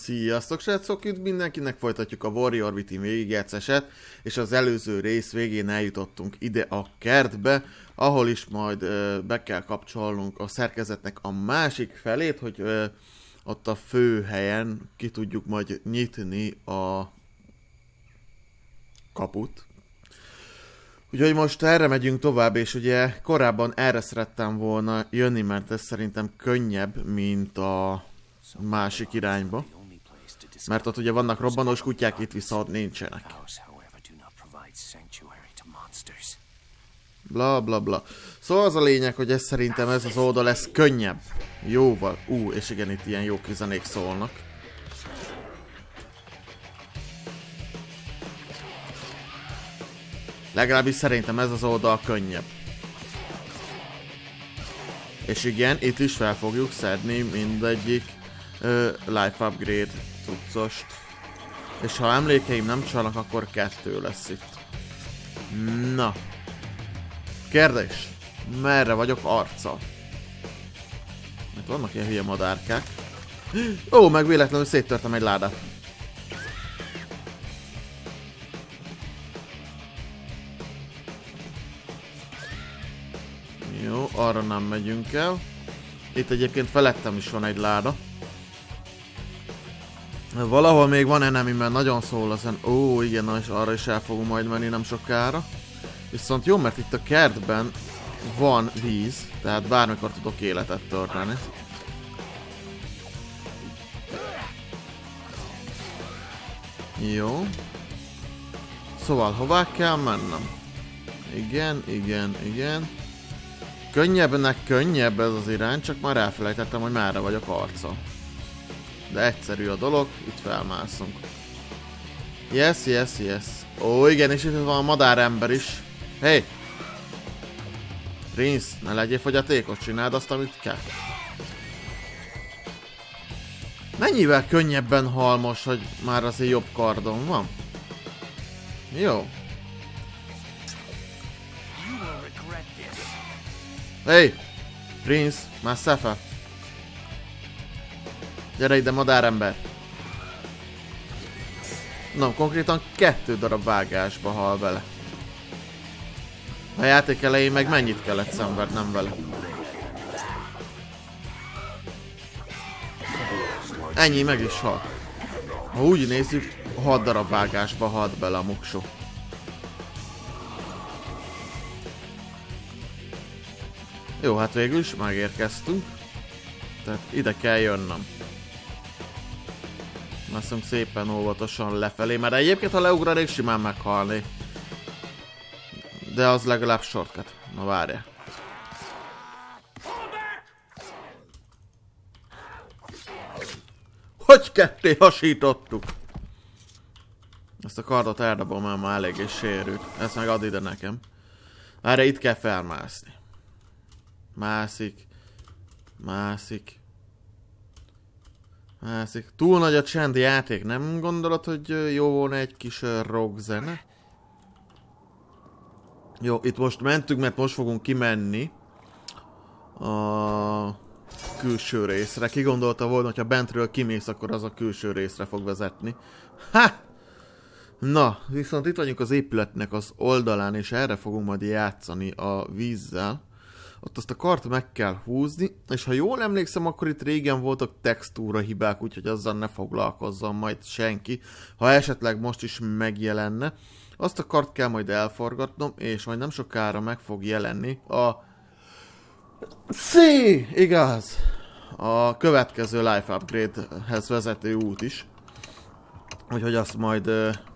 Sziasztok srácok, üdv mindenkinek, folytatjuk a Warrior Within végigjátszását, és az előző rész végén eljutottunk ide a kertbe, ahol is majd be kell kapcsolnunk a szerkezetnek a másik felét, hogy ott a fő helyen ki tudjuk majd nyitni a kaput. Úgyhogy most erre megyünk tovább, és ugye korábban erre szerettem volna jönni, mert ez szerintem könnyebb, mint a másik irányba. Mert ott ugye vannak robbanós kutyák, itt viszont nincsenek. Bla bla bla. Szóval az a lényeg, hogy ez szerintem ez az oldal lesz könnyebb. Jóval. És igen, itt ilyen jó zenék szólnak. Legalábbis szerintem ez az oldal könnyebb. És igen, itt is fel fogjuk szedni mindegyik life upgrade cuccost. És ha emlékeim nem csalnak, akkor 2 lesz itt. Na. Kérdés. Merre vagyok arccal? Mert vannak ilyen hülye madárkák. Ó, meg véletlenül széttörtem egy ládát. Jó, arra nem megyünk el. Itt egyébként felettem is van egy láda. Valahol még van enemi, mert nagyon szól ezen. Ó, igen, és arra is el fogunk majd menni nem sokára. Viszont jó, mert itt a kertben van víz, tehát bármikor tudok életet törteni. Jó. Szóval hová kell mennem? Igen, igen, igen. Könnyebbnek könnyebb ez az irány, csak már elfelejtettem, hogy merre vagyok arccal. De egyszerű a dolog, itt felmászunk. Yes, yes, yes. Ó, igen, és itt van a madárember is. Hey! Prince, ne legyél fogyatékos, csináld azt, amit kell. Mennyivel könnyebben hal most, hogy már azért jobb kardom van? Jó. Hey! Prince, már szefe. Gyere ide, madárember! Na, konkrétan 2 darab vágásba hal vele. A játék elején meg mennyit kellett szenvednem vele? Ennyi, meg is hal. Ha úgy nézzük, 6 darab vágásba halt bele a muksó. Jó, hát végül is megérkeztünk. Tehát ide kell jönnöm. Mászunk szépen óvatosan lefelé, mert egyébként ha leugranék, simán meghalnék. De az legalább shortcut. Na várjál. Hogy ketté hasítottuk? Ezt a kardot eldobom, mert már eléggé sérült. Ezt meg add ide nekem. Erre itt kell felmászni. Mászik. Mászik. Mászik. Túl nagy a csend játék. Nem gondolod, hogy jó volna egy kis rock zene? Jó, itt most mentünk, mert most fogunk kimenni a külső részre. Ki gondolta volna, hogyha bentről kimész, akkor az a külső részre fog vezetni. Ha! Na, viszont itt vagyunk az épületnek az oldalán, és erre fogunk majd játszani a vízzel. Ott azt a kart meg kell húzni, és ha jól emlékszem, akkor itt régen voltak textúra hibák, úgyhogy azzal ne foglalkozzon majd senki. Ha esetleg most is megjelenne, azt a kart kell majd elforgatnom, és majd nem sokára meg fog jelenni a... Igaz! A következő life upgrade-hez vezető út is. Úgyhogy azt majd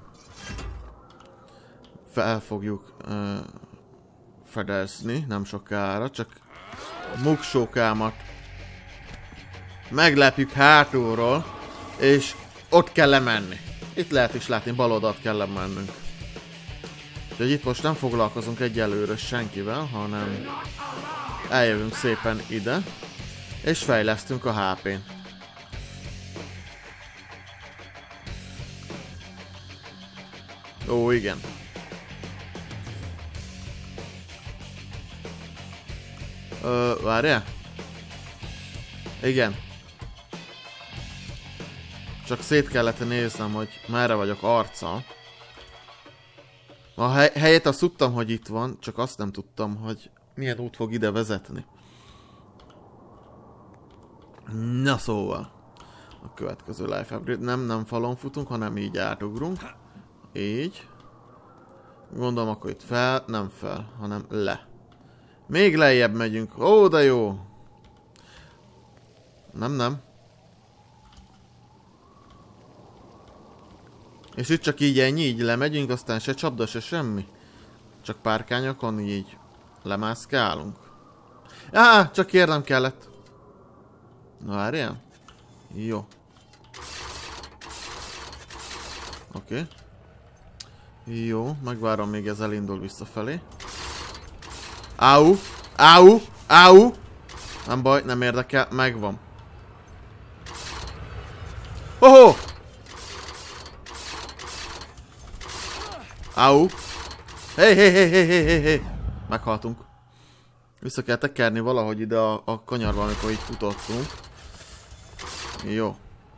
fel fogjuk fedezni, nem sokára, csak a muksókámat meglepjük hátulról, és ott kell lemenni. Itt lehet is látni, bal oldalt kell lemennünk. Úgyhogy itt most nem foglalkozunk egyelőre senkivel, hanem eljövünk szépen ide, és fejlesztünk a HP-n. Ó, igen. Várjál? Igen. Csak szét kellett néznem, hogy merre vagyok arccal. A helyet azt tudtam, hogy itt van, csak azt nem tudtam, hogy milyen út fog ide vezetni. Na szóval. A következő life upgrade. Nem falon futunk, hanem így átugrunk. Így. Gondolom akkor itt fel, nem fel, hanem le. Még lejjebb megyünk. Ó, de jó. Nem. És itt csak így ennyi, így lemegyünk, aztán se csapda, se semmi. Csak párkányokon így lemászkálunk. Csak kérnem kellett. Na várjál. Jó. Oké. Jó, megvárom, még ez elindul visszafelé. Áú! Nem baj, nem érdekel, megvan. Hoho! Áú! Hé! Meghaltunk. Vissza kell tekerni valahogy ide a kanyarba, amikor így futottunk. Jó.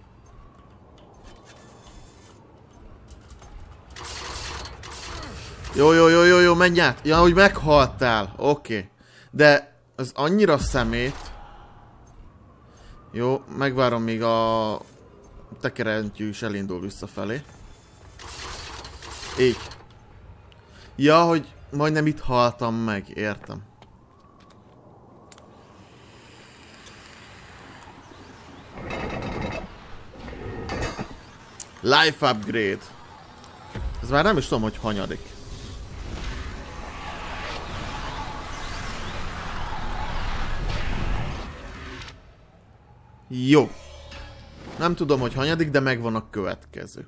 Jó, menj át! Ja, hogy meghaltál. Oké. De az annyira szemét. Jó, megvárom, míg a tekerentyű is elindul visszafelé. Így. Ja, hogy majdnem itt haltam meg, értem. Life upgrade. Ez már nem is tudom, hogy hanyadik. Jó. Nem tudom, hogy hanyadik, de megvan a következő.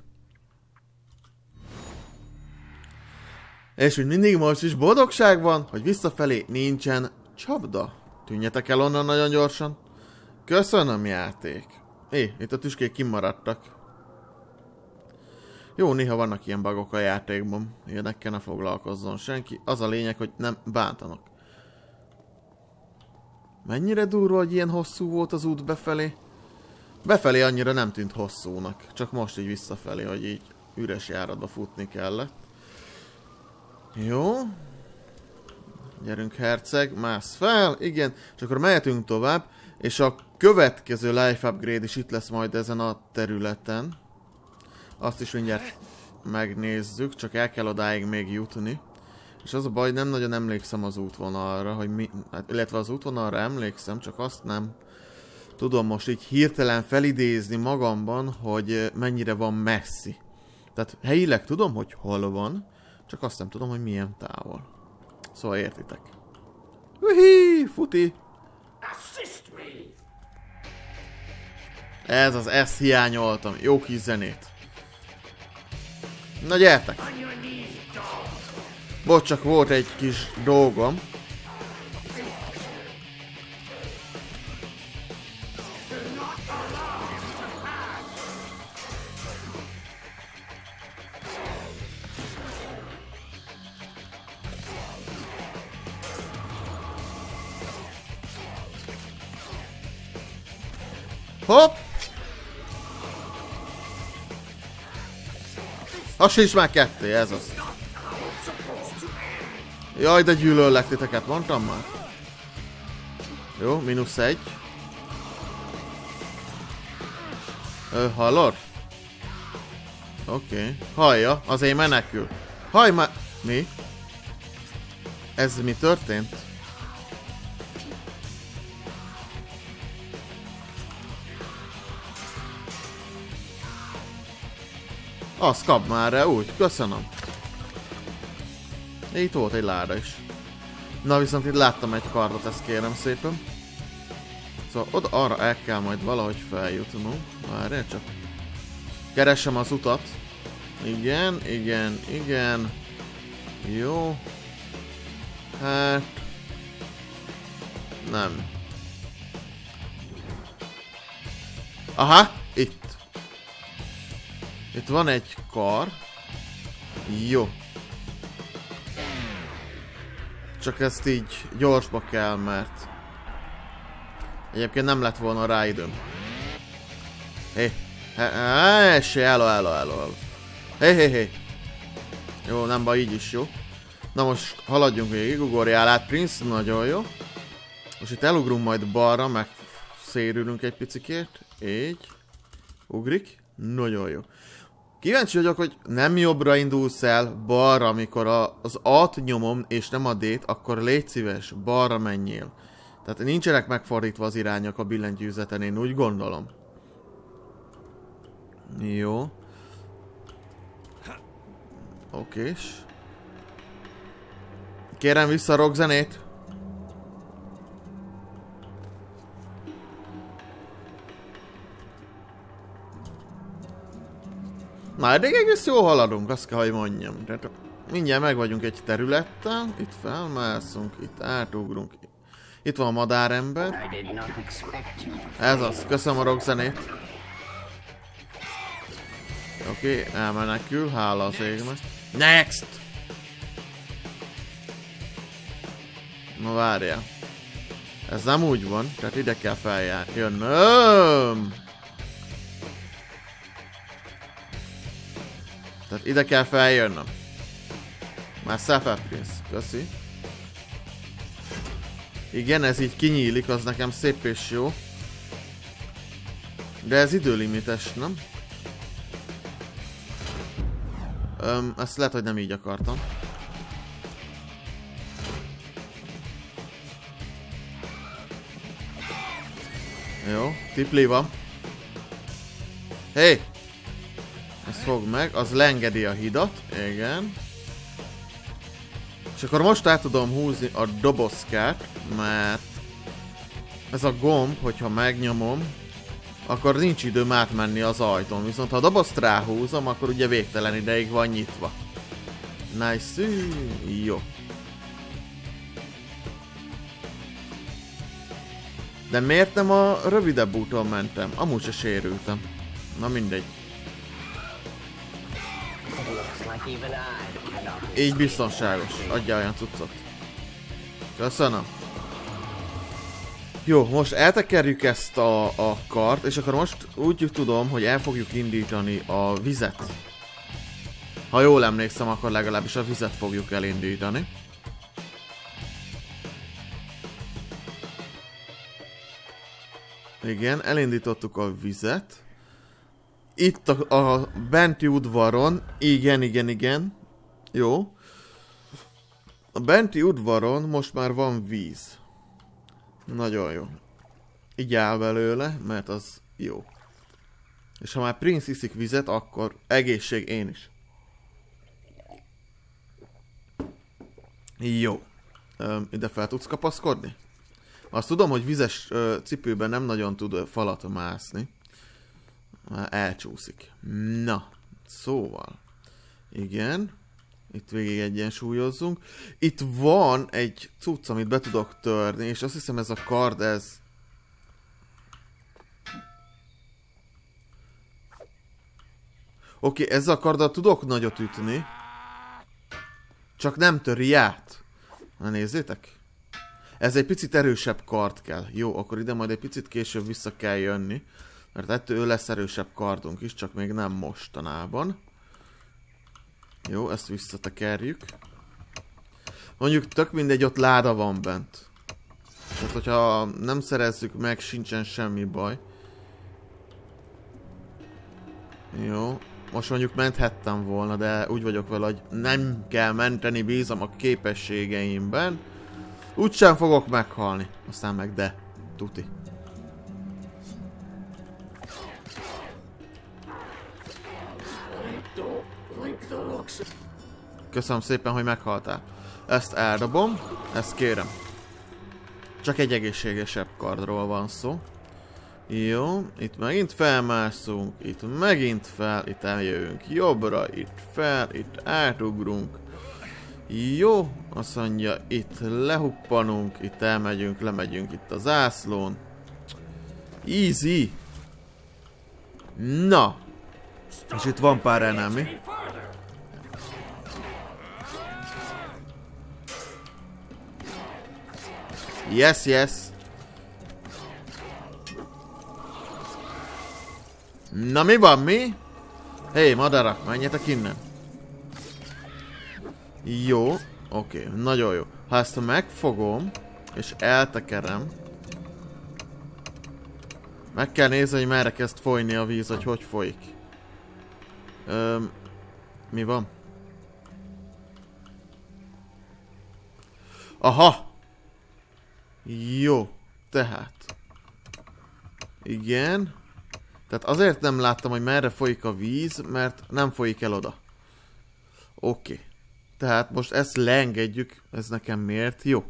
És úgy mindig most is boldogság van, hogy visszafelé nincsen csapda. Tűnjetek el onnan nagyon gyorsan. Köszönöm, játék. Itt a tüskék kimaradtak. Jó, néha vannak ilyen bugok a játékban. Ilyenekkel ne foglalkozzon senki. Az a lényeg, hogy nem bántanak. Mennyire durva, hogy ilyen hosszú volt az út befelé? Befelé annyira nem tűnt hosszúnak. Csak most így visszafelé, hogy így üres járatba futni kellett. Jó. Gyerünk, herceg, mász fel, igen. És akkor mehetünk tovább. És a következő life upgrade is itt lesz majd ezen a területen. Azt is mindjárt megnézzük, csak el kell odáig még jutni. És az a baj, nem nagyon emlékszem az útvonalra, hogy mi... illetve az útvonalra emlékszem, csak azt nem tudom most így hirtelen felidézni magamban, hogy mennyire van messzi. Tehát helyileg tudom, hogy hol van, csak azt nem tudom, hogy milyen távol. Szóval értitek. Uhi, futi! Ez az, ezt hiányoltam. Jó kis zenét. Na gyertek! Bocs, csak volt egy kis dolgom. Hopp! Az sincs már ketté, ez az. Jaj, de gyűlöllek titeket, mondtam már. Jó, -1. Hallod? Oké. Hallja, azért menekül. Hallj már... Mi? Ez mi történt? Azt kap már el, úgy, köszönöm. Itt volt egy láda is. Na viszont itt láttam egy kardot, ezt kérem szépen. Szóval oda arra el kell majd valahogy feljutnunk. Várjál csak. Keressem az utat. Igen. Jó. Hát... nem. Aha, itt. Itt van egy kar. Jó. Csak ezt így gyorsba kell, mert... egyébként nem lett volna rá időm. Hello. Hé. Jó, nem baj, így is jó. Na most haladjunk végig, ugorjál át, Prince, nagyon jó. Most itt elugrunk majd balra, meg szérülünk egy picikét. Így. Ugrik. Nagyon jó. Kíváncsi vagyok, hogy nem jobbra indulsz el, balra, amikor az A-t nyomom, és nem a D-t, akkor légy szíves, balra menjél. Tehát nincsenek megfordítva az irányok a billentyűzeten, én úgy gondolom. Jó. Okés. Kérem vissza a rockzenét. Na, eddig egész jól haladunk, azt kell, hogy mondjam. Tehát mindjárt meg vagyunk egy területtel. Itt felmászunk, itt átugrunk. Itt van a madárember. Ez az, köszönöm a rockzenét. Oké, elmenekül, hála az égnek. Next! Na várjál. Ez nem úgy van, tehát ide kell feljönnöm. Tehát ide kell feljönnöm. Már Prince, köszi. Igen, ez így kinyílik, az nekem szép és jó. De ez időlimites, nem? Ezt lehet, hogy nem így akartam. Jó, tipli van. Hé! Ezt fogd meg, az leengedi a hidat, igen. És akkor most át tudom húzni a dobozkát, mert ez a gomb, hogyha megnyomom, akkor nincs időm átmenni az ajtón. Viszont ha a dobozt ráhúzom, akkor ugye végtelen ideig van nyitva. Nice, jó. De miért nem a rövidebb úton mentem? Amúgy se sérültem. Na mindegy. Így biztonságos. Adja olyan cuccot. Köszönöm. Jó, most eltekerjük ezt a kart, és akkor most úgy tudom, hogy el fogjuk indítani a vizet. Ha jól emlékszem, akkor legalábbis a vizet fogjuk elindítani. Igen, elindítottuk a vizet. Itt a benti udvaron, igen. Jó. A benti udvaron most már van víz. Nagyon jó. Így áll belőle, mert az jó. És ha már Prince iszik vizet, akkor egészség én is. Jó. Ide fel tudsz kapaszkodni? Azt tudom, hogy vizes cipőben nem nagyon tud falat mászni. Már elcsúszik. Na, szóval. Igen. Itt végig egyensúlyozzunk. Itt van egy cucc, amit be tudok törni, és azt hiszem ez a kard, ez... Oké, ezzel a karddal tudok nagyot ütni. Csak nem töri át. Na nézzétek. Ez egy picit erősebb kard kell. Jó, akkor ide majd egy picit később vissza kell jönni. Mert ettől lesz erősebb kardunk is, csak még nem mostanában. Jó, ezt visszatekerjük. Mondjuk tök mindegy, ott láda van bent. Tehát, hogyha nem szerezzük meg, sincsen semmi baj. Jó. Most mondjuk menthettem volna, de úgy vagyok vele, hogy nem kell menteni, bízom a képességeimben. Úgysem fogok meghalni. Aztán meg de. Tuti. Köszönöm szépen, hogy meghaltál. Ezt eldobom, ezt kérem. Csak egy egészségesebb kardról van szó. Jó, itt megint felmászunk, itt megint fel, itt eljövünk jobbra, itt fel, itt átugrunk. Jó, azt mondja, itt lehuppanunk, itt elmegyünk, lemegyünk itt a zászlón. Easy. Na. És itt van pár enemy. Yes. Na mi van, mi? Hé, madarak, menjetek innen. Jó, oké, nagyon jó. Ha ezt megfogom, és eltekerem, meg kell nézni, hogy merre kezd folyni a víz, hogy folyik. Mi van? Aha! Jó, tehát. Igen. Tehát azért nem láttam, hogy merre folyik a víz, mert nem folyik el oda. Oké. Tehát most ezt leengedjük, ez nekem miért jó?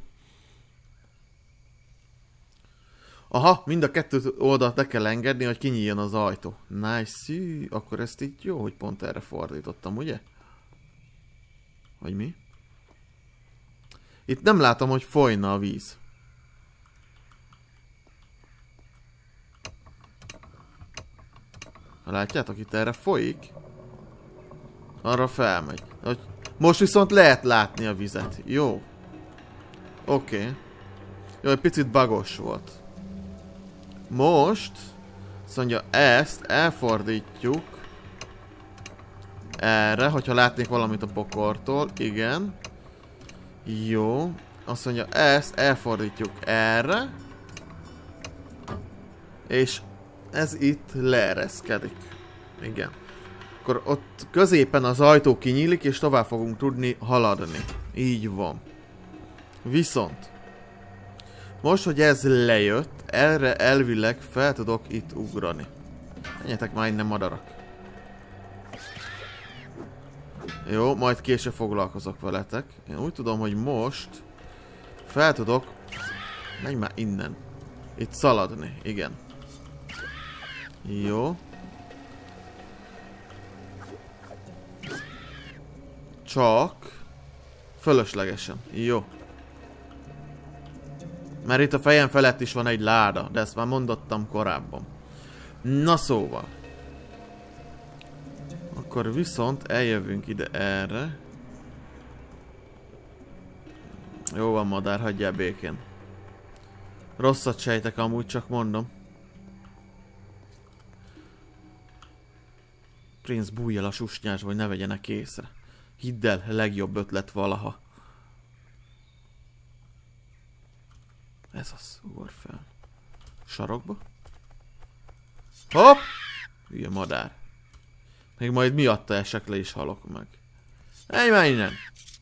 Aha, mind a kettő oldalt le kell engedni, hogy kinyíljon az ajtó. Nice, akkor ezt így jó, hogy pont erre fordítottam, ugye? Vagy mi? Itt nem látom, hogy folyna a víz. Látjátok, itt erre folyik. Arra felmegy. Most viszont lehet látni a vizet. Jó. Oké. Jó, egy picit bugos volt. Most azt mondja, ezt elfordítjuk erre, hogyha látnék valamit a pokortól. Igen. Jó. Azt mondja, ezt elfordítjuk erre. És ez itt leereszkedik. Igen. Akkor ott középen az ajtó kinyílik, és tovább fogunk tudni haladni. Így van. Viszont most, hogy ez lejött, erre elvileg fel tudok itt ugrani. Menjetek már innen, madarak. Jó, majd később foglalkozok veletek. Én úgy tudom, hogy most fel tudok... Menj már innen. Itt szaladni, igen. Jó. Csak fölöslegesen. Jó. Mert itt a fejem felett is van egy láda, de ezt már mondottam korábban. Na szóval. Akkor viszont eljövünk ide erre. Jó van, madár, hagyjál békén. Rosszat sejtek, amúgy csak mondom. Prince, bújj el a susnyásba, hogy ne vegyenek észre. Hidd el, legjobb ötlet valaha. Ez az, ugor fel. Sarokba. Hopp! Hülye madár. Még majd miatta esek le és halok meg. Ej, már innen!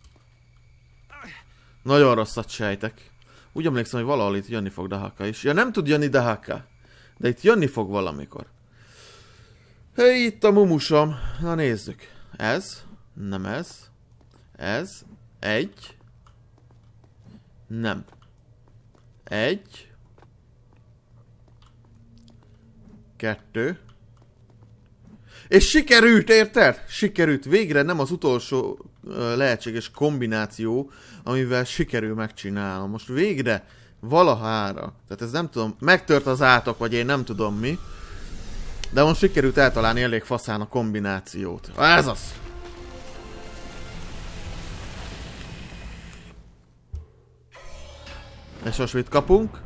Nagyon rosszat sejtek. Úgy emlékszem, hogy valahol itt jönni fog Dahaka is. Ja, nem tud jönni Dahaka. De itt jönni fog valamikor. Hey, itt a mumusom. Na nézzük. Ez. Nem ez. Ez. Egy. Nem. Egy. Kettő. És sikerült, érted? Sikerült. Végre nem az utolsó lehetséges kombináció, amivel sikerül megcsinálnom. Most végre valahára. Tehát ez nem tudom, megtört az átok, vagy én nem tudom mi. De most sikerült eltalálni elég faszán a kombinációt. Ez az! És most mit kapunk?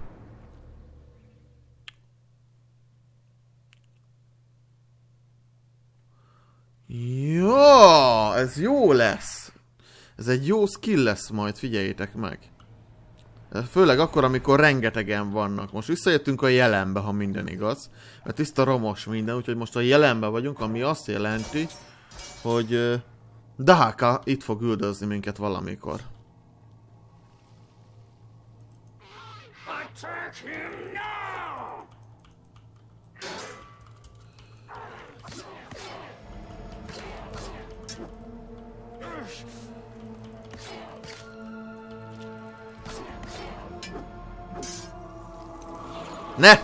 Jó, ez jó lesz. Ez egy jó skill lesz majd, figyeljétek meg. Főleg akkor, amikor rengetegen vannak. Most visszajöttünk a jelenbe, ha minden igaz. Mert tiszta romos minden, úgyhogy most a jelenbe vagyunk, ami azt jelenti, hogy Dahaka itt fog üldözni minket valamikor. Ne!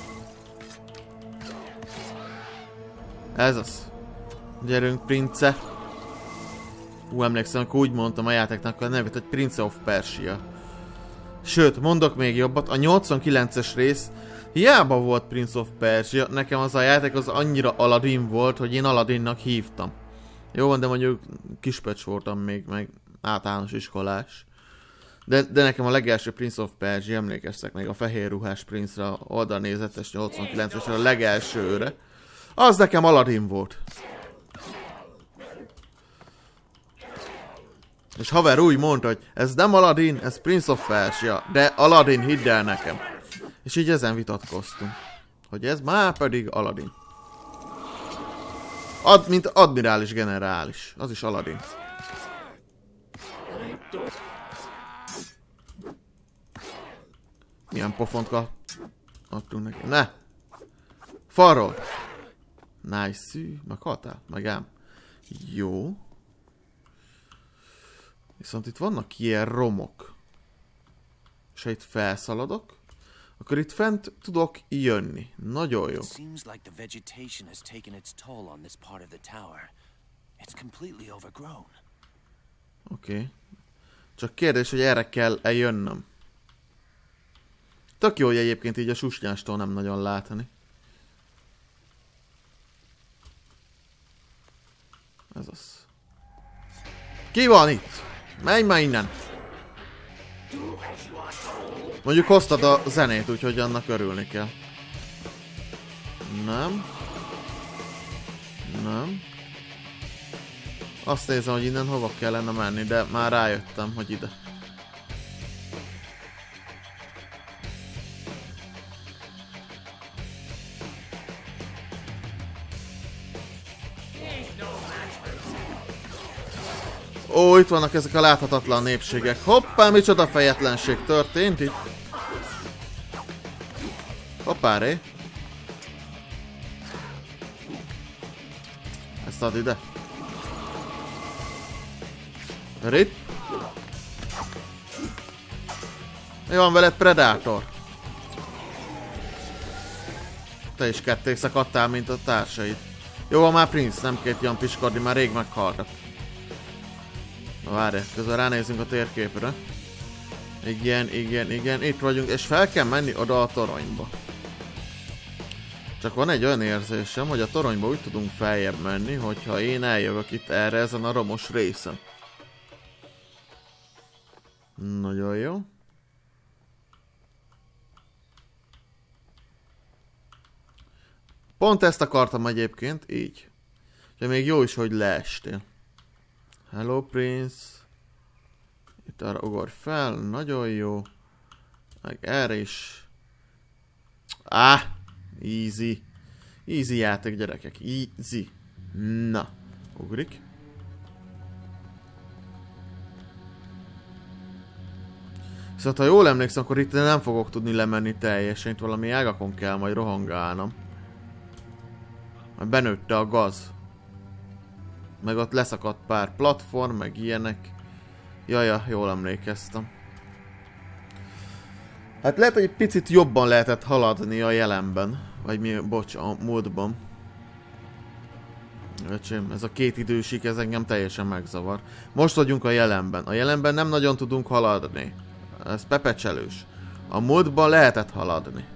Ez az. Gyerünk, prince. Emlékszem, hogy úgy mondtam a játéknak a nevét, hogy Prince of Persia. Sőt, mondok még jobbat, a 89-es rész hiába volt Prince of Persia, nekem az a játék az annyira Aladdin volt, hogy én Aladdinnak hívtam. Jó van, de mondjuk kispöcs voltam még, meg általános iskolás. De nekem a legelső Prince of Persia, emlékeztek még a fehér ruhás Prince-ra, oldalnézetes 89-esre, a legelsőre. Az nekem Aladdin volt. És haver úgy mondta, hogy ez nem Aladdin, ez Prince of Persia, de Aladdin, hidd el nekem. És így ezen vitatkoztunk. Hogy ez már pedig Aladdin. Mint admirális generális. Az is Aladdin. Milyen pofont adtunk neki. Ne! Falról! Nice. Meghaltál? Megám. Jó. Viszont itt vannak ilyen romok. És ha itt felszaladok, akkor itt fent tudok jönni. Nagyon jó. Oké. Csak kérdés, hogy erre kell-e jönnöm. Tök jó, hogy egyébként így a susnyástól nem nagyon látni. Ez az. Ki van itt? Menj már innen! Mondjuk hoztad a zenét, úgyhogy annak örülni kell. Nem. Nem. Azt nézem, hogy innen hova kellene menni, de már rájöttem, hogy ide. Ó, itt vannak ezek a láthatatlan népségek. Hoppá, micsoda fejetlenség történt itt. Hoppá, ré. Ezt add ide. Rip. Mi van veled, Predator? Te is ketté szakadtál, mint a társaid. Jó, van már Prince, nem két ilyen piskodni, már rég meghaltak. Na várj, közben ránézünk a térképre. Igen, igen, igen, itt vagyunk, és fel kell menni oda a toronyba. Csak van egy olyan érzésem, hogy a toronyba úgy tudunk feljebb menni, hogyha én eljövök itt erre ezen a romos részen. Nagyon jó. Pont ezt akartam egyébként, így. De még jó is, hogy leestél. Hello, Prince. Itt arra ugorj fel, nagyon jó. Meg erre is. Easy. Easy játék, gyerekek. Easy. Na, ugrik. Szóval, ha jól emlékszem, akkor itt nem fogok tudni lemenni teljesen. Itt valami ágakon kell majd rohangálnom. Mert benőtte a gaz. Meg ott leszakadt pár platform, meg ilyenek. Jaja, jól emlékeztem. Hát lehet, hogy egy picit jobban lehetett haladni a jelenben. Vagy mi, bocs, a múltban. Öcsém, ez a két idősik, ez engem teljesen megzavar. Most vagyunk a jelenben. A jelenben nem nagyon tudunk haladni. Ez pepecselős. A múltban lehetett haladni.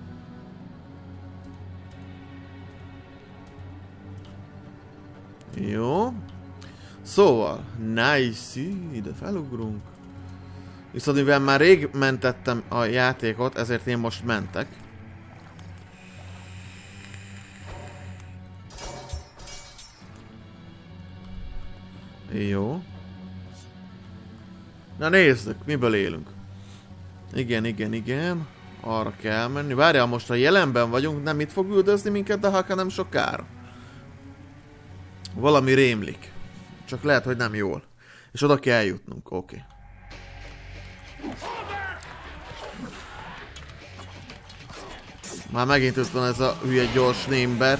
Jó. Szóval, nice, ide felugrunk. Viszont mivel már rég mentettem a játékot, ezért én most mentek. Jó. Na nézzük, miből élünk. Igen, igen, igen. Arra kell menni. Várjál, most a jelenben vagyunk, nem itt fog üldözni minket, de ha nem sokára. Valami rémlik. Csak lehet, hogy nem jól. És oda kell jutnunk, oké. Már megint ott van ez a hülye gyors némber.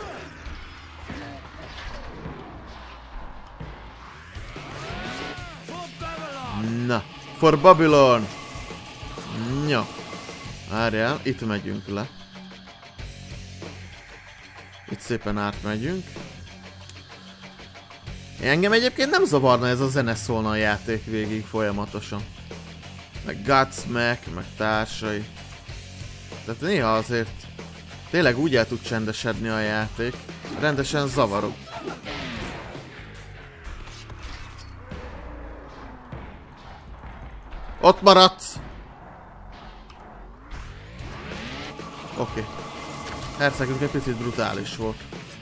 Na, for Babylon! Nya. Várjál, itt megyünk le. Itt szépen átmegyünk. Engem egyébként nem zavarna ez a zene szólna a játék végig folyamatosan. Meg Godsmack, meg társai. Tehát néha azért tényleg úgy el tud csendesedni a játék. Rendesen zavaró. Ott maradsz! Oké. Hercegünk egy picit brutális volt.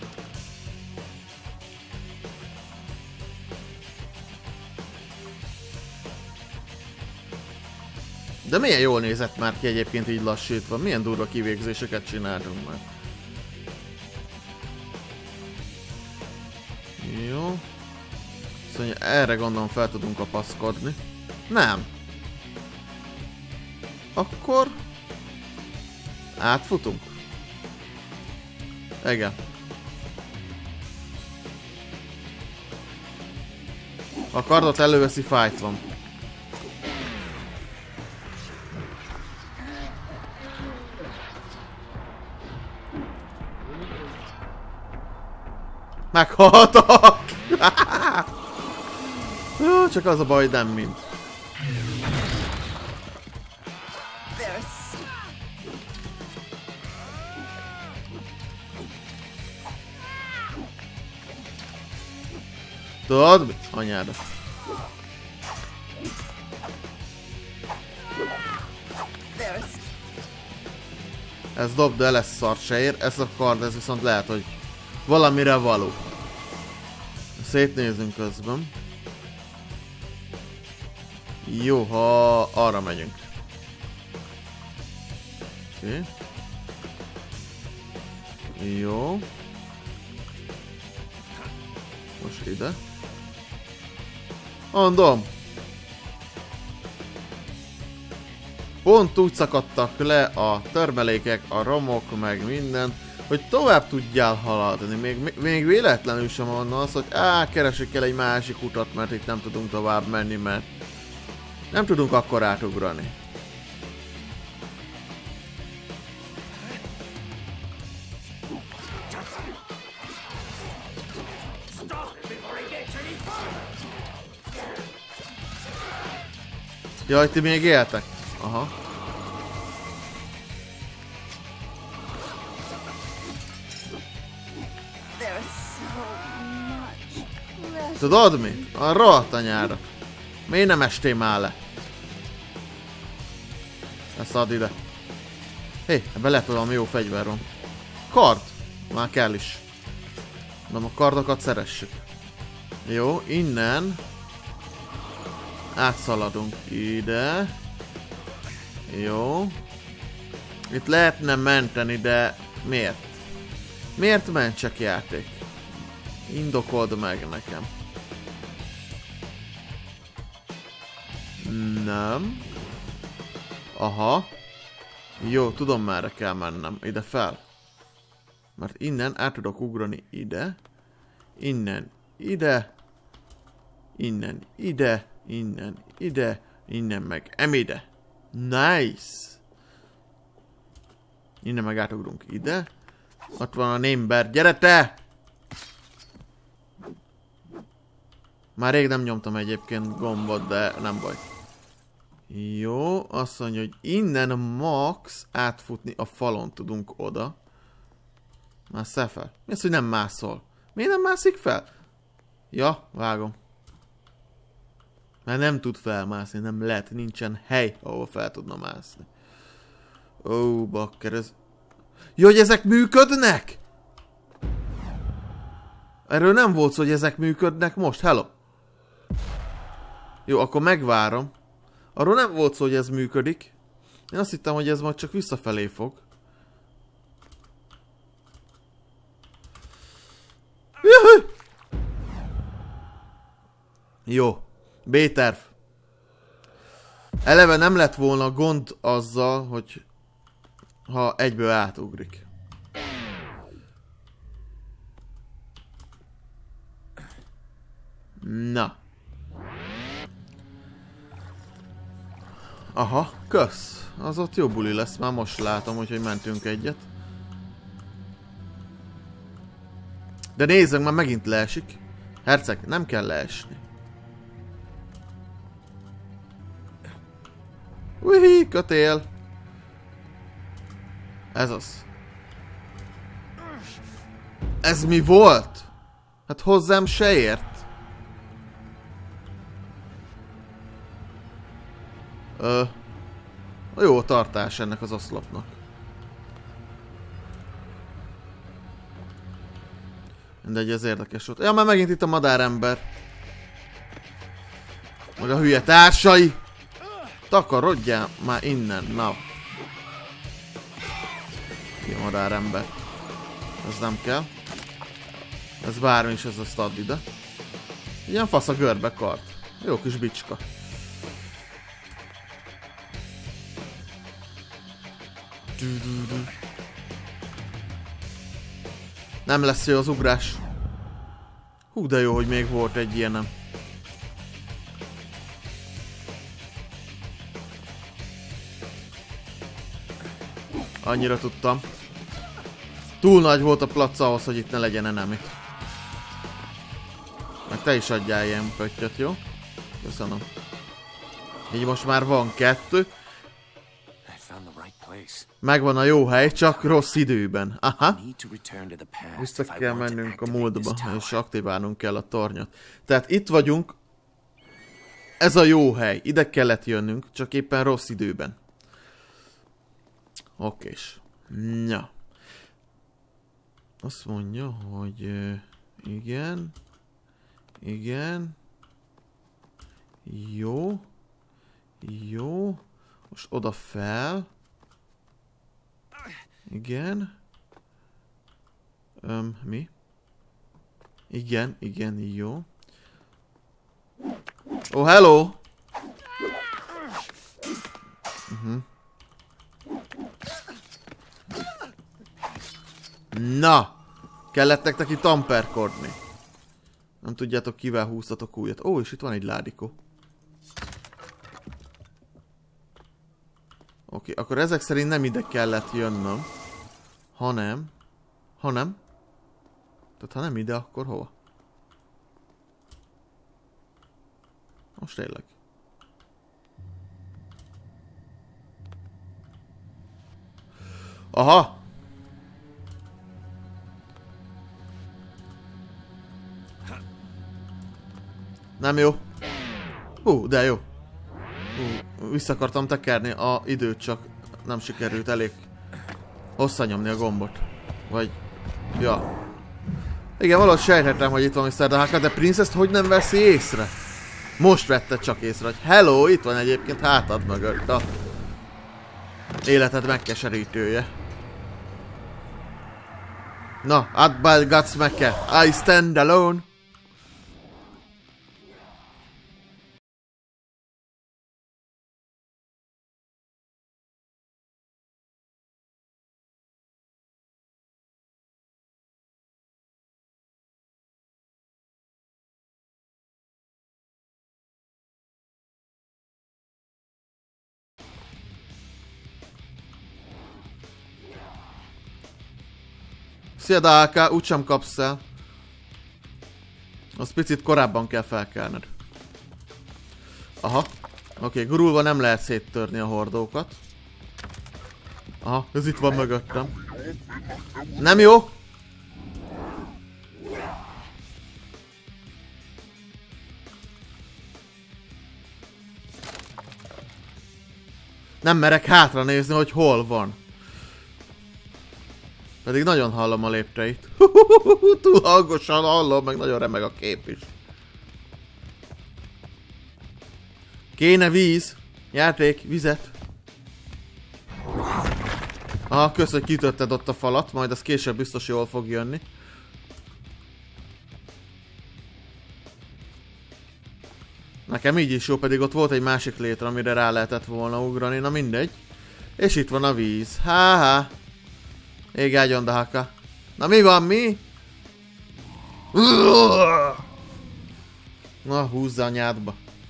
De milyen jól nézett már ki egyébként így lassítva. Milyen durva kivégzéseket csináltunk már. Jó. Szóval erre gondolom fel tudunk kapaszkodni. Nem. Akkor... átfutunk? Igen. A kardot előveszi, fight van. Meghaltak! Csak az a baj, nem mind. Tudod mit? Anyáda. Ez dob, de lesz szart se ér. Ez a kard, ez viszont lehet, hogy valamire való. Szétnézünk közben. Jó, ha arra megyünk. Oké. Jó. Most ide. Mondom. Pont úgy szakadtak le a termelékek, a romok, meg minden, hogy tovább tudjál haladni. Még véletlenül sem van az, hogy keresik el egy másik utat, mert itt nem tudunk tovább menni, mert nem tudunk akkor átugrani. Jaj, ti még éltek? Aha. Tudod mi? A rohadt anyára. Miért nem estél már le? Ezt add ide. Hé, ebben lehet valami jó fegyver van. Kard! Már kell is. De a kardokat szeressük. Jó, innen átszaladunk ide. Jó. Itt lehetne menteni, de miért? Miért mentsek, játék? Indokold meg nekem. Nem. Aha. Jó, tudom, merre kell mennem. Ide fel. Mert innen át tudok ugrani ide. Innen ide. Innen ide. Innen ide. Innen meg ide. Nice. Innen meg átugrunk ide. Ott van a némber. Gyere te! Már rég nem nyomtam egyébként gombot, de nem baj. Jó, azt mondja, hogy innen max átfutni a falon tudunk oda. Másszál fel? Mi az, hogy nem mászol? Miért nem mászik fel? Ja, vágom. Mert nem tud felmászni, nem lehet, nincsen hely, ahol fel tudna mászni. Ó, bakker, ez... Jó, hogy ezek működnek? Erről nem volt szó, hogy ezek működnek most, hello. Jó, akkor megvárom. Arról nem volt szó, hogy ez működik. Én azt hittem, hogy ez majd csak visszafelé fog. Juhu! Jó. B-terv. Eleve nem lett volna gond azzal, hogy ha egyből átugrik. Na. Aha, kösz. Az ott jó buli lesz, már most látom, hogy mentünk egyet. De nézzünk, már megint leesik. Herceg, nem kell leesni. Uhi, kötél. Ez az. Ez mi volt? Hát hozzám se ért. Jó tartás ennek az oszlopnak. Mindegy, ez érdekes volt. Ja, már megint itt a madárember. Meg a hülye társai. Takarodjál már innen, na. Ki a madárember. Ez nem kell. Ez bármi is, ez azt add ide. Ilyen fasz a görbe kart. Jó kis bicska. Nem lesz jó az ugrás. Hú, de jó, hogy még volt egy ilyenem. Annyira tudtam. Túl nagy volt a plac ahhoz, hogy itt ne legyen enemi. Meg te is adjál ilyen pöttyöt, jó? Köszönöm. Így most már van 2. Megvan a jó hely, csak rossz időben. Aha. Vissza kell mennünk a múltba, és aktiválnunk kell a tornyot. Tehát itt vagyunk. Ez a jó hely. Ide kellett jönnünk, csak éppen rossz időben. Okés. Ja. Azt mondja, hogy igen. Igen. Jó. Jó. Most oda fel. Igen. Mi? Igen, igen, jó. Oh, hello! Na! Kellett nektek itt amperkodni. Nem tudjátok, kivel húztatok újat. Ó, és itt van egy ládikó. Oké, akkor ezek szerint nem ide kellett jönnöm. Hanem... Tehát ha nem ide, akkor hova? Most tényleg. Aha! Nem jó. De jó. Vissza akartam tekerni a időt, csak nem sikerült elég hosszanyomni a gombot. Vagy... Ja. Igen, valahogy sejthetem, hogy itt van Mr. Dahaka, de Princess-t hogy nem veszi észre? Most vette csak észre, hogy hello, itt van egyébként hátad mögött a életed megkeserítője. Na, Adbal Gutsmeke, I stand alone. Szia Dahaka, úgysem kapsz el. Az picit korábban kell felkelned. Aha. Oké, gurulva nem lehet széttörni a hordókat. Aha, ez itt van mögöttem. Nem jó? Nem merek hátra nézni, hogy hol van. Pedig nagyon hallom a lépteit. Túl hangosan hallom, meg nagyon remeg a kép is. Kéne víz. Játék, vizet. Aha, kösz, hogy kitötted ott a falat, majd az később biztos jól fog jönni. Nekem így is jó, pedig ott volt egy másik létre, amire rá lehetett volna ugrani, na mindegy. És itt van a víz. Há-há. Égágyon, Dahaka. Na mi van, mi? Na, húzza a nyádba.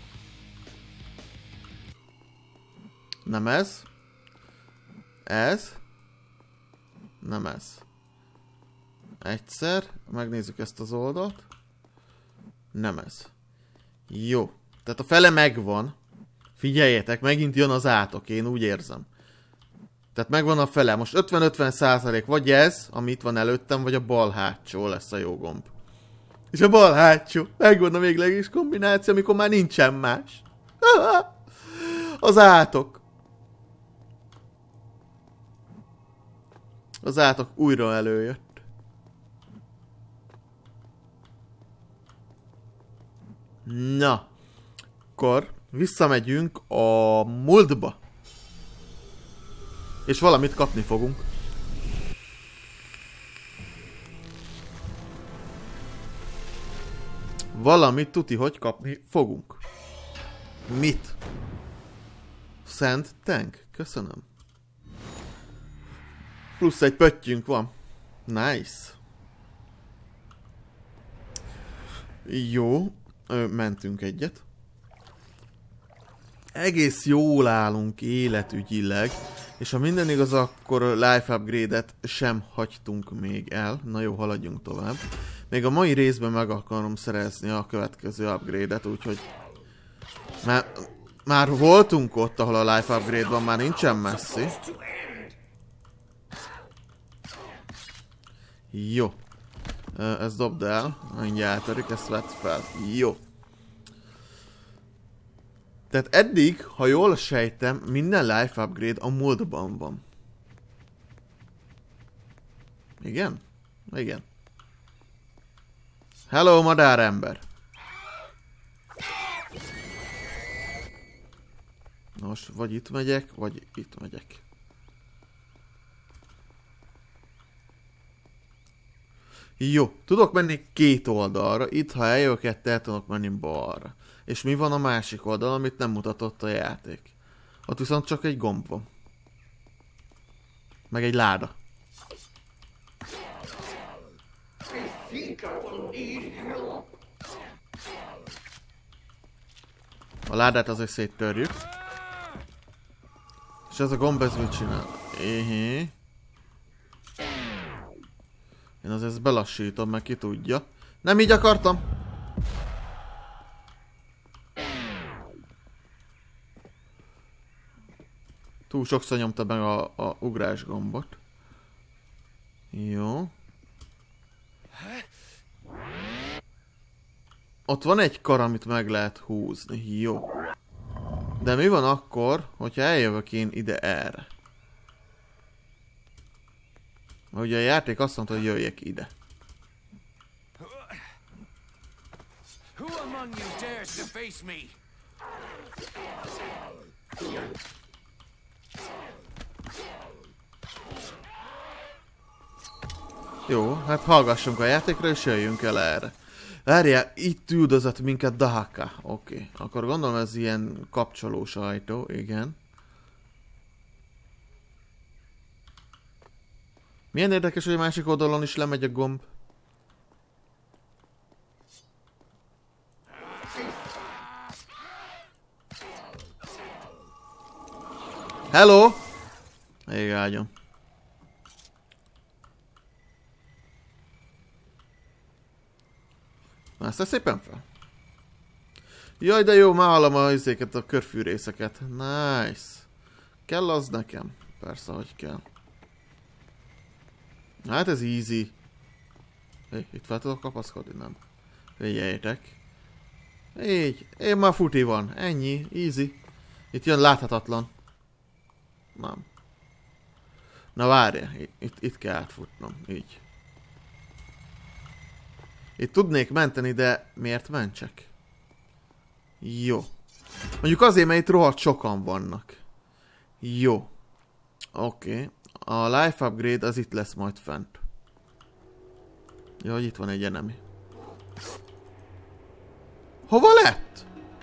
Nem ez. Ez. Nem ez. Egyszer. Megnézzük ezt az oldalt. Nem ez. Jó. Tehát a fele megvan. Figyeljetek, megint jön az átok, én úgy érzem. Tehát megvan a fele. Most 50-50%. Vagy ez, ami itt van előttem, vagy a bal hátsó lesz a jó gomb. És a bal hátsó. Megvan a végleges kombináció, amikor már nincsen más. Az átok. Az átok újra előjött. Na, akkor visszamegyünk a múltba. És valamit kapni fogunk. Valamit tuti, hogy kapni fogunk. Mit? Szent tank? Köszönöm. Plusz egy pöttyünk van. Nice. Jó. Mentünk egyet. Egész jól állunk életügyileg. És ha minden igaz, akkor life upgrade-et sem hagytunk még el. Na jó, haladjunk tovább. Még a mai részben meg akarom szerezni a következő upgrade-et, úgyhogy... Már voltunk ott, ahol a life upgrade van, már nincsen messzi. Jó. Ezt dobd el. Mindjárt eltörik, ezt vett fel. Jó. Tehát eddig, ha jól sejtem, minden life upgrade a múltban van. Igen? Igen. Hello, madárember! Nos, vagy itt megyek, vagy itt megyek. Jó, tudok menni két oldalra, itt ha eljövök el tudok menni balra. És mi van a másik oldal, amit nem mutatott a játék? Ott viszont csak egy gomb van. Meg egy láda. A ládát azért széttörjük. És ez a gomb ez mit csinál? Éhé. Én azért ezt belassítom, meg ki tudja. Nem így akartam! Túl sokszor nyomta meg a ugrás gombot. Jó. Ott van egy kar, amit meg lehet húzni. Jó. De mi van akkor, hogyha eljövök én ide erre? Ugye a játék azt mondta, hogy jöjjek ide. Jó, hát hallgassunk a játékra és jöjjünk el erre. Várjál, itt üldözött minket Dahaka. Oké, akkor gondolom ez ilyen kapcsolós ajtó, igen. Milyen érdekes, hogy a másik oldalon is lemegy a gomb. Hello! Ég ágyom. Na, ezt szépen fel. Jaj, de jó, már hallom a izéket, a körfűrészeket. Nice. Kell az nekem? Persze, hogy kell. Hát ez easy. Itt fel tudok kapaszkodni? Nem. Figyeljétek. Így. Én már futi van. Ennyi. Easy. Itt jön láthatatlan. Nem. Na várj. Itt kell átfutnom. Így. Itt tudnék menteni, de miért mentsek? Jó. Mondjuk azért, mert itt rohadt sokan vannak. Jó. Oké. A life upgrade az itt lesz majd fent. Jó, hogy itt van egy enemy. Hova lett?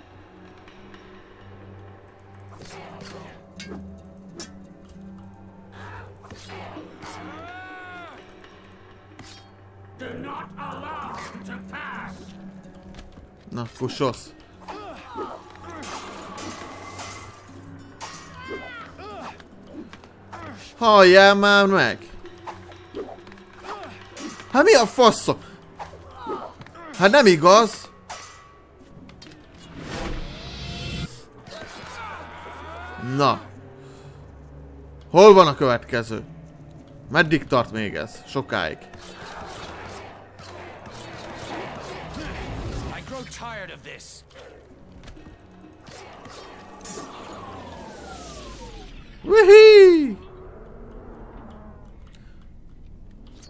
Na, kussolsz. Halljál már meg! Hát mi a faszom? Hát nem igaz! Na. Hol van a következő? Meddig tart még ez? Sokáig. Wihii!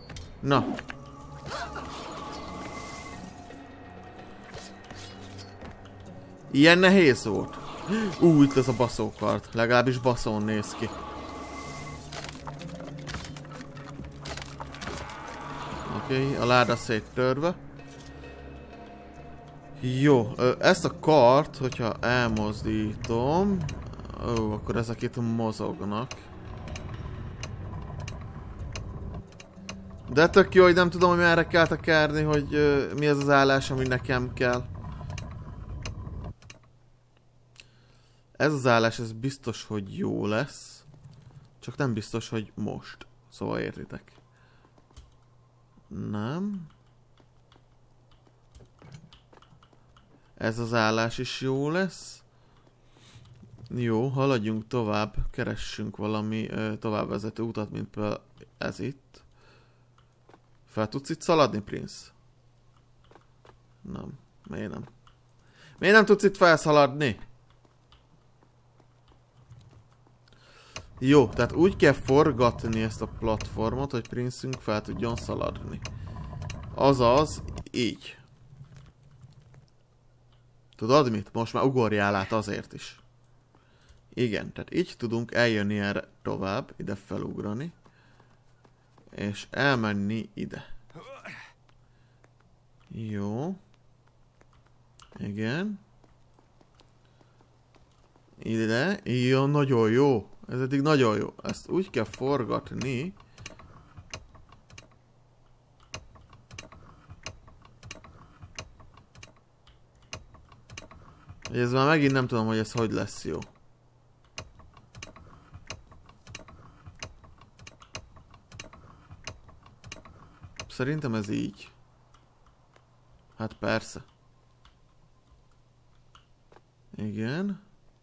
Na. Ilyen nehéz volt. Itt ez a baszókart. Legalábbis baszón néz ki. Oké, a láda széttörve. Jó, ezt a kart, hogyha elmozdítom... akkor ezek itt mozognak. De tök jó, hogy nem tudom, hogy merre kell tekerni, hogy mi ez az állás, ami nekem kell. Ez az állás, ez biztos, hogy jó lesz. Csak nem biztos, hogy most. Szóval értitek. Nem. Ez az állás is jó lesz. Jó, haladjunk tovább. Keressünk valami továbbvezető utat, mint például ez itt. Fel tudsz itt szaladni, Prince? Nem. Miért nem? Miért nem tudsz itt felszaladni? Jó, tehát úgy kell forgatni ezt a platformot, hogy Prince-ünk fel tudjon szaladni. Azaz, így. Tudod mit? Most már ugorjál át azért is. Igen, tehát így tudunk eljönni erre tovább, ide felugrani. És elmenni ide. Jó. Igen. Ide. Jó, nagyon jó. Ez eddig nagyon jó. Ezt úgy kell forgatni. Ez már megint nem tudom, hogy ez hogy lesz jó. Szerintem ez így. Hát persze. Igen.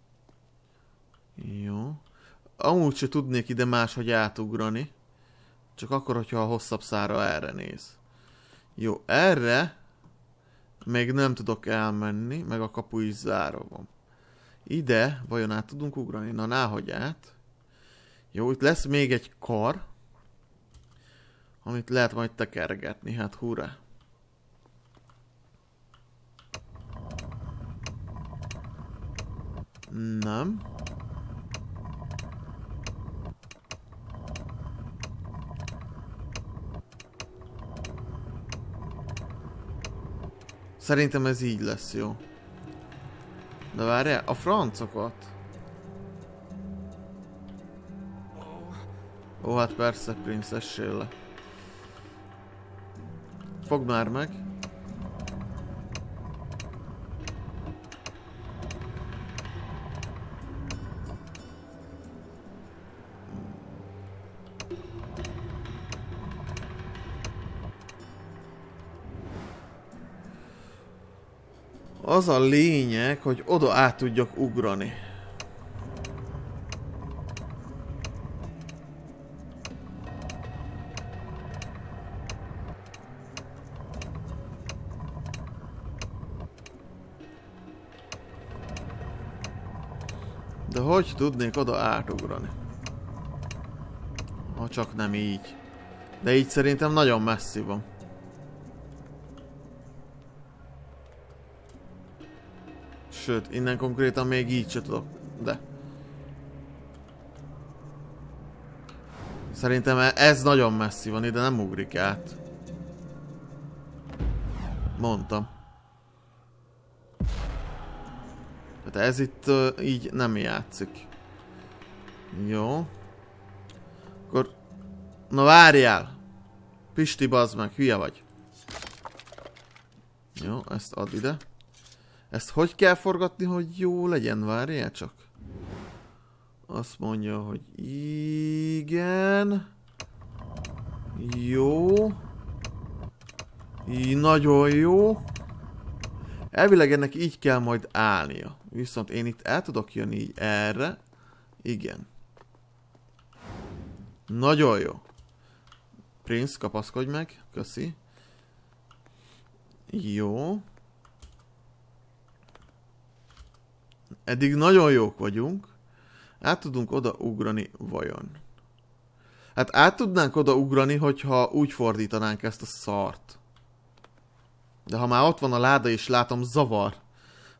Jó. Amúgy se tudnék ide máshogy átugrani. Csak akkor, hogyha a hosszabb szára erre néz. Jó, erre még nem tudok elmenni, meg a kapu is zárva van. Ide vajon át tudunk ugrani? Na, náhogy át. Jó, itt lesz még egy kar, amit lehet majd tekergetni, hát hurrá. Nem. Szerintem ez így lesz jó. De várjál, a francokat. Ó, hát persze, Prince, essél le. Fogd már meg. Az a lényeg, hogy oda át tudjak ugrani. De hogy tudnék oda átugrani? Ha csak nem így. De így szerintem nagyon messzi van. Sőt, innen konkrétan még így se tudok, de... Szerintem ez nagyon messzi van, ide nem ugrik át. Mondtam. Tehát ez itt így nem játszik. Jó. Akkor... Na várjál! Pisti, bazd meg, hülye vagy. Jó, ezt add ide. Ezt hogy kell forgatni, hogy jó legyen? Várjál csak. Azt mondja, hogy igen. Jó. Nagyon jó. Elvileg ennek így kell majd állnia. Viszont én itt el tudok jönni így erre. Igen. Nagyon jó. Prince, kapaszkodj meg. Köszi. Jó. Eddig nagyon jók vagyunk. Át tudunk oda ugrani vajon? Hát át tudnánk oda ugrani, hogyha úgy fordítanánk ezt a szart. De ha már ott van a láda és látom, zavar.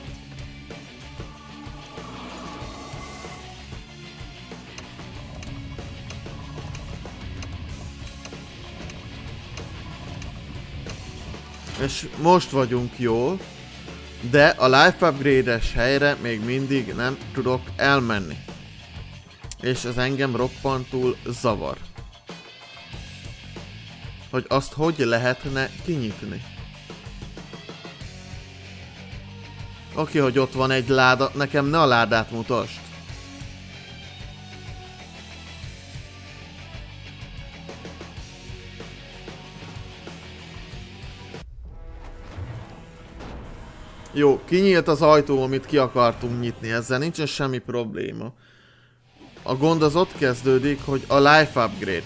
És most vagyunk jól, de a life upgrade-es helyre még mindig nem tudok elmenni. És ez engem roppantul zavar. Hogy azt hogy lehetne kinyitni. Oké, hogy ott van egy láda, nekem ne a ládát mutasd. Jó, kinyílt az ajtó, amit ki akartunk nyitni, ezzel nincsen semmi probléma. A gond az ott kezdődik, hogy a life upgrade.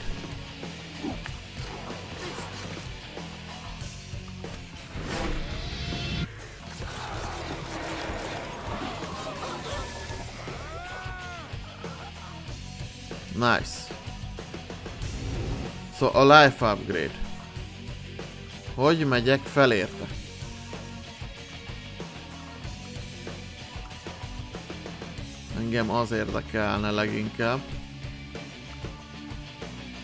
Nice. Szóval a life upgrade. Hogy megyek fel érte? Engem az érdekelne leginkább.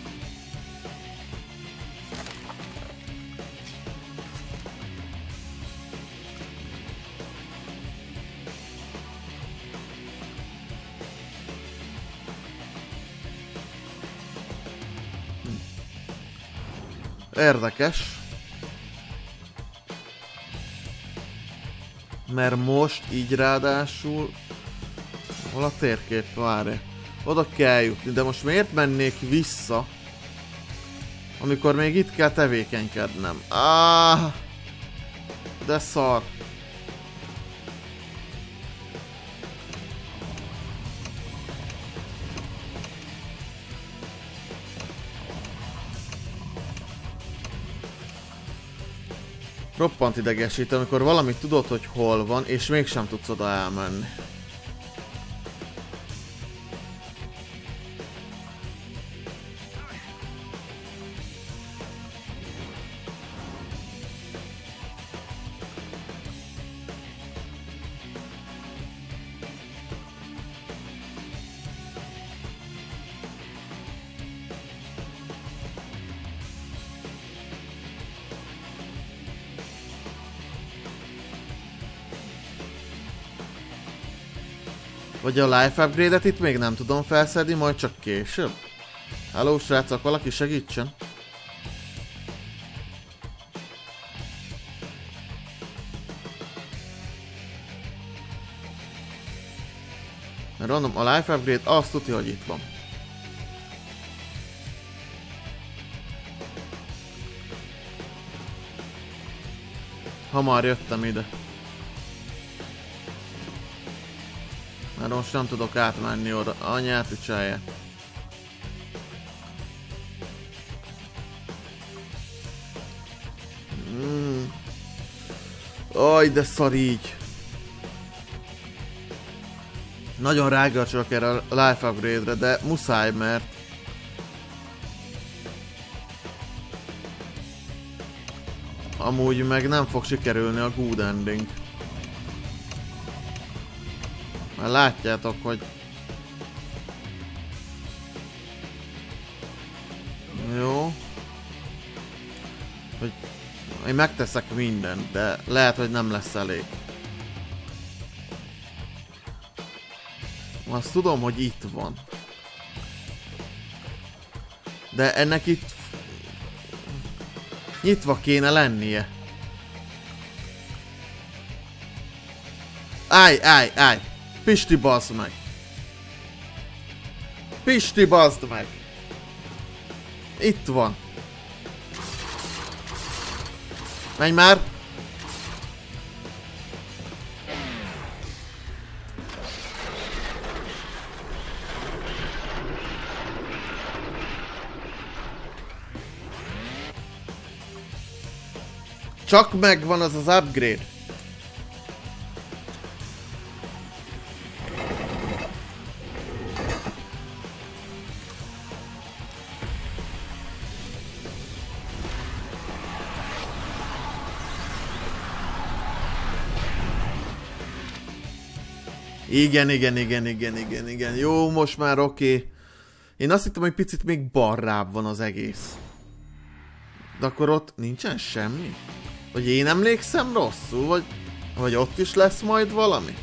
Érdekes. Mert most így ráadásul... Hol a térkép? Várj. Oda kell jutni, de most miért mennék vissza? Amikor még itt kell tevékenykednem. De szar. Roppant idegesít, amikor valamit tudod, hogy hol van, és mégsem tudsz oda elmenni. Vagy a life upgrade-et itt még nem tudom felszedni, majd csak később? Halló srácok, valaki segítsen! Mert mondom, a life upgrade azt tudja, hogy itt van. Hamar jöttem ide. Mert most nem tudok átmenni oda. Anyát ücselje. Aj, de szar így. Nagyon rágacsolok erre a life upgrade-re, de muszáj, mert... Amúgy meg nem fog sikerülni a good ending. Már látjátok, hogy... Jó. Hogy... Én megteszek mindent, de lehet, hogy nem lesz elég. Azt tudom, hogy itt van. De ennek itt... Nyitva kéne lennie. Állj! Pisti, bazd meg! Pisti, bazd meg! Itt van. Menj már! Csak megvan az az upgrade. Igen. Jó, most már oké. Én azt hittem, hogy picit még balrább van az egész. De akkor ott nincsen semmi? Vagy én emlékszem rosszul? Vagy ott is lesz majd valami?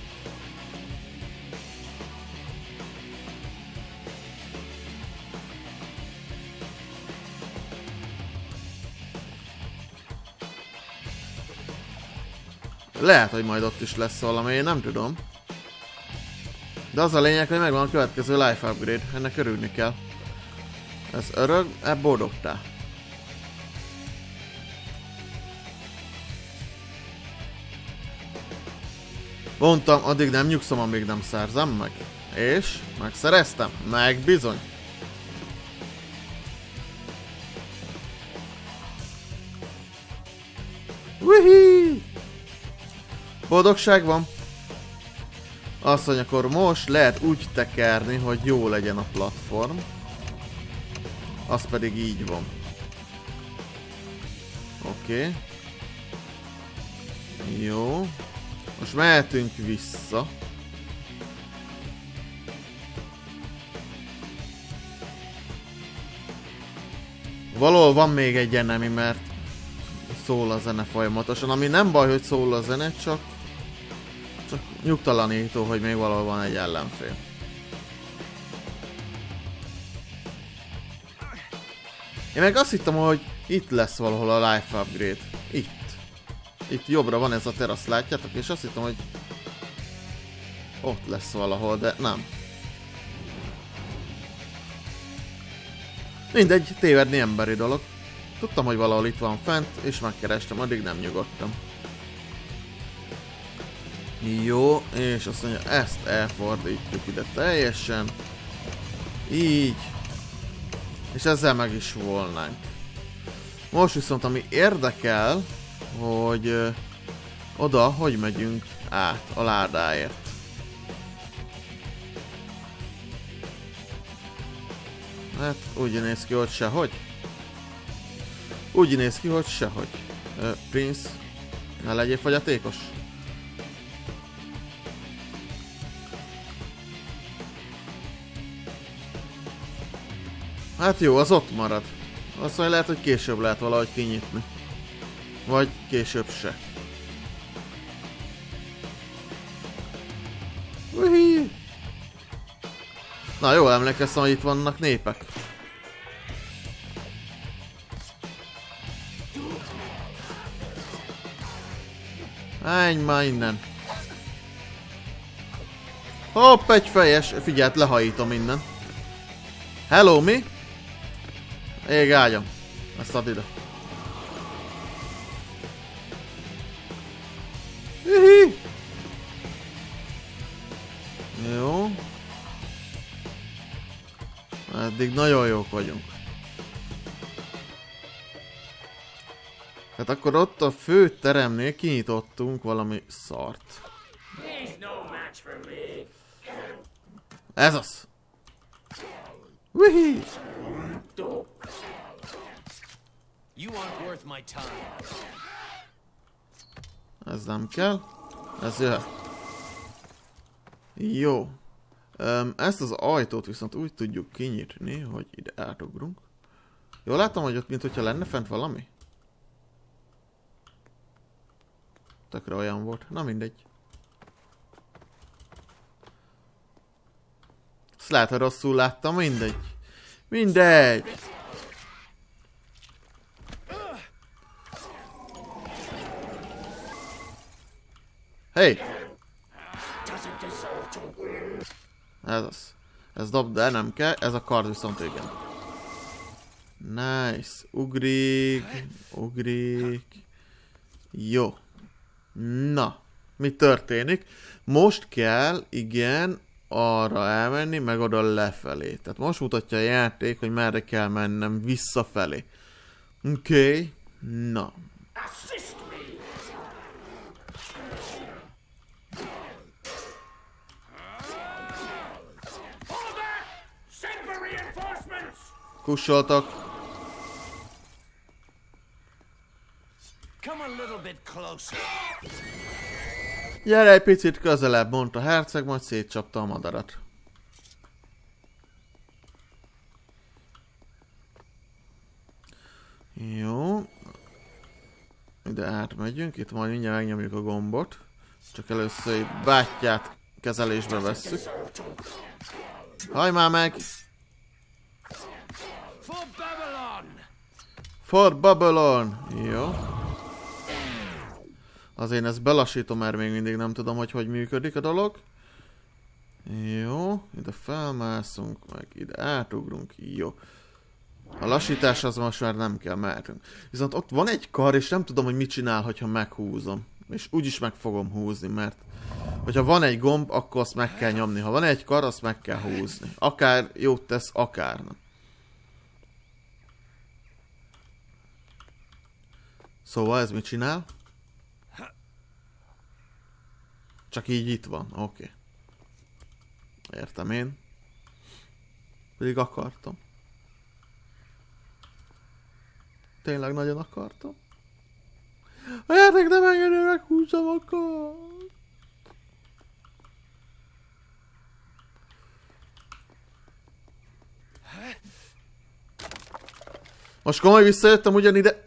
Lehet, hogy majd ott is lesz valami, én nem tudom. De az a lényeg, hogy megvan a következő life upgrade. Ennek örülni kell. Ez örök, boldogtál. Mondtam, addig nem nyugszom, amíg nem szerzem meg. És megszereztem. Meg bizony. Wihi! Boldogság van. Azt mondja, akkor most lehet úgy tekerni, hogy jó legyen a platform. Az pedig így van. Oké. Jó. Most mehetünk vissza. Valahol van még egy enemi, mert szól a zene folyamatosan. Ami nem baj, hogy szól a zene, csak nyugtalanító, hogy még valahol van egy ellenfél. Én meg azt hittem, hogy Itt lesz valahol a life upgrade. Itt. Itt jobbra van ez a terasz, látjátok? És azt hittem, hogy ott lesz valahol, de nem. Mindegy, tévedni emberi dolog. Tudtam, hogy valahol itt van fent, és megkerestem, addig nem nyugodtam. Jó, és azt mondja, ezt elfordítjuk ide teljesen. Így. És ezzel meg is volnánk. Most viszont ami érdekel, hogy oda hogy megyünk át a ládáért. Hát úgy néz ki, hogy sehogy. Úgy néz ki, hogy sehogy. Prince, ne legyél fogyatékos. Hát jó, az ott marad. Azt mondja, lehet, hogy később lehet valahogy kinyitni. Vagy később se. Uhi. Na, jól emlékeztem, hogy itt vannak népek. Menj már innen. Hopp, egy fejes. Figyeld, lehajítom innen. Hello, mi? Ég ágyam. Ezt add ide. Hihi. Jó. Eddig nagyon jók vagyunk. Hát akkor ott a fő teremnél kinyitottunk valami szart. Ez az. Wihi. Ez nem kell. Ez jöhet. Jó. Ezt az ajtót viszont úgy tudjuk kinyitni, hogy ide átugrunk. Jól látom, hogy ott mintha lenne fent valami? Tökre olyan volt. Na mindegy. Ezt lehet, hogy rosszul láttam. Mindegy. Mindegy. Hey! Ez az. Ez dob, de nem kell. Ez a kard viszont igen. Nice. Ugrik. Ugrik. Jó. Na. Mi történik? Most kell, igen, arra elmenni, meg oda lefelé. Tehát most mutatja a játék, hogy merre kell mennem visszafelé. Oké. Na. Kussoltak. Gyere egy picit közelebb, mondta a herceg, majd szétcsapta a madarat. Jó. Ide átmegyünk, itt majd mindjárt megnyomjuk a gombot. Csak először itt bátyját kezelésbe vesszük. Hajj már meg! For Babylon! Jó. Azért ezt belassítom, mert még mindig nem tudom, hogy működik a dolog. Jó. Ide felmászunk, meg ide átugrunk. Jó. A lassítás az most már nem kell, mehetünk. Viszont ott van egy kar, és nem tudom, hogy mit csinál, hogyha meghúzom. És úgyis meg fogom húzni, mert hogyha van egy gomb, akkor azt meg kell nyomni. Ha van egy kar, azt meg kell húzni. Akár jót tesz, akár nem. Szóval ez mit csinál? Csak így itt van, oké. Értem én. Pedig akartam. Tényleg nagyon akartam. A játék nem engedő, meghúzzam a kart. Most komoly visszajöttem ugyanide.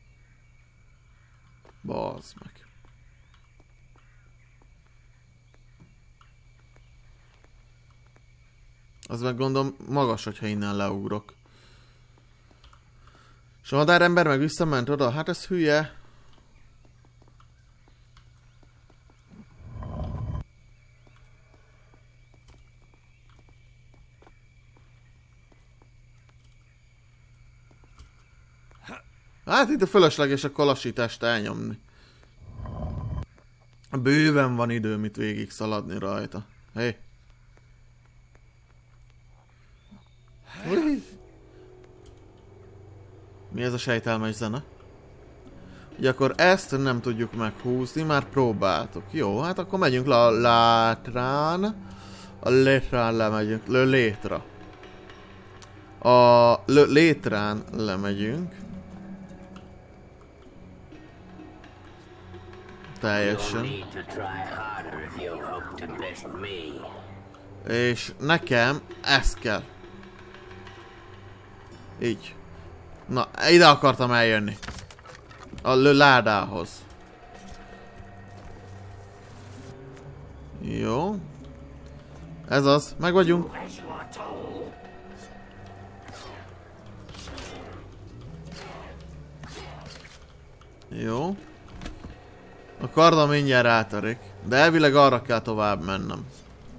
Bazd meg. Az meg gondolom magas, hogyha innen leugrok. És a madárember meg visszament oda, hát ez hülye. Hát itt a fölösleges a kalasítást elnyomni. Bőven van idő, mit végig szaladni rajta. Hé. Mi ez a sejtelmes zene? Ugye akkor ezt nem tudjuk meghúzni, már próbáltuk. Jó, hát akkor megyünk le a látrán. A létrán lemegyünk. Létra. A létrán lemegyünk. Teljesen. És nekem ez kell. Így. Na, ide akartam eljönni. A ládához. Jó. Ez az, meg vagyunk. Jó. A kardom mindjárt átörik, de elvileg arra kell tovább mennem.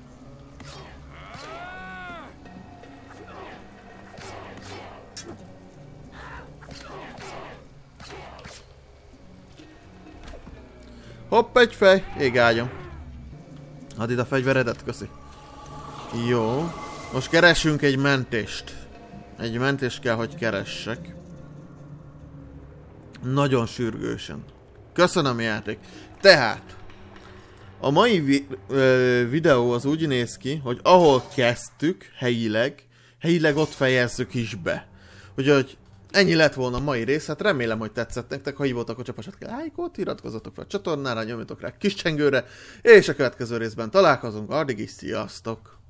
Hopp, egy fej! Égágyam. Add ide a fegyveredet, köszi. Jó. Most keresünk egy mentést. Egy mentést kell, hogy keressek. Nagyon sürgősen. Köszönöm, játék. Tehát, a mai videó az úgy néz ki, hogy ahol kezdtük helyileg ott fejezzük is be. Úgyhogy ennyi lett volna a mai rész, hát remélem, hogy tetszett nektek. Ha így volt, akkor csapassatok ki lájkot, iratkozzatok fel a csatornára, nyomjatok rá kis csengőre, és a következő részben találkozunk. Addig is sziasztok!